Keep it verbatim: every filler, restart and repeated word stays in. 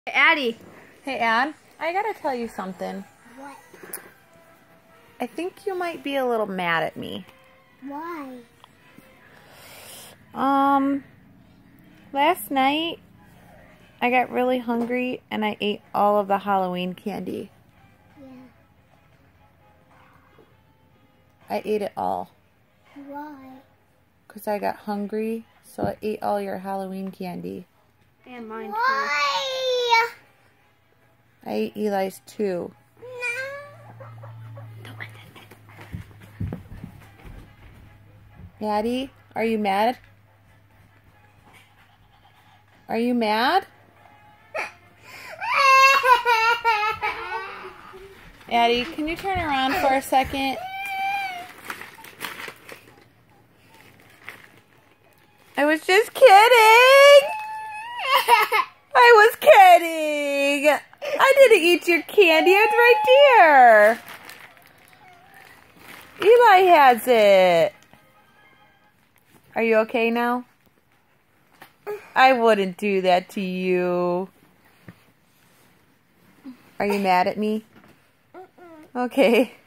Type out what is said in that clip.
Hey, Addie. Hey, Ad, I gotta tell you something. What? I think you might be a little mad at me. Why? Um, last night I got really hungry and I ate all of the Halloween candy. Yeah. I ate it all. Why? Because I got hungry, so I ate all your Halloween candy. And mine too. Why? I ate Eli's too. No. Addie, are you mad? Are you mad? Addie, can you turn around for a second? I was just kidding! I was kidding! I didn't eat your candy, it's right there! Eli has it! Are you okay now? I wouldn't do that to you. Are you mad at me? Okay.